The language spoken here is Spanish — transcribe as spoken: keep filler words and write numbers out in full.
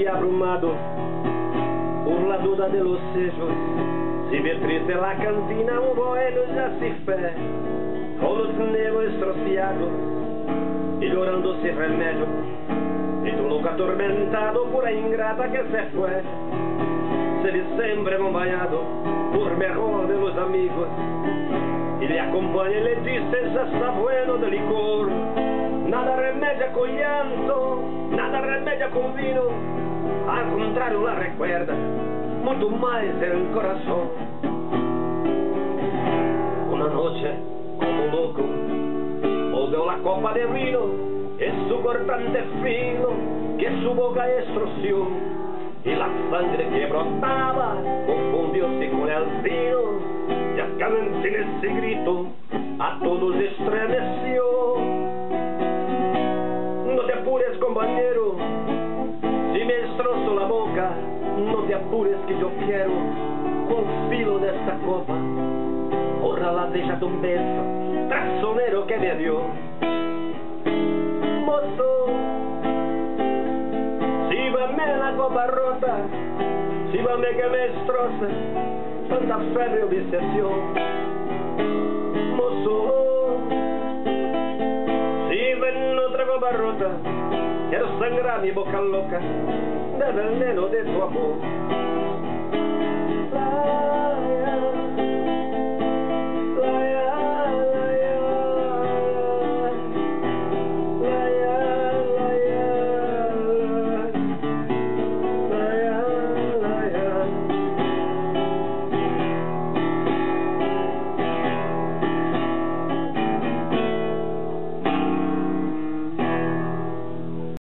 y abrumado por la duda de los sellos. Si ve triste la cantina, un bohemio ya sin fe, con los negros estropeados y llorando sin remedio. Y tu loco atormentado por la ingrata que se fue, se ve siempre acompañado por mejor de los amigos, y le acompaña y le dice: ya está bueno de licor, nada remedia con llanto, nada remedia con vino, al contrario la recuerda mucho más el corazón. Una noche, como loco, volvió la copa de vino, y su cortante fino que su boca estroció, y la sangre que brotaba confundióse con el vino, y acabando en ese grito a todos estremeció. No te apures, compañero, si me destrozo la boca, no te apures que yo quiero con el filo de esta copa borrar la bella de un beso traicionero que me dio. Mozo, sírvame la copa rota, sírvame que me destroza tanta febre y obsesión. Mozo, sírveme otra copa rota, quiero sangrar mi boca loca de veneno de tu amor.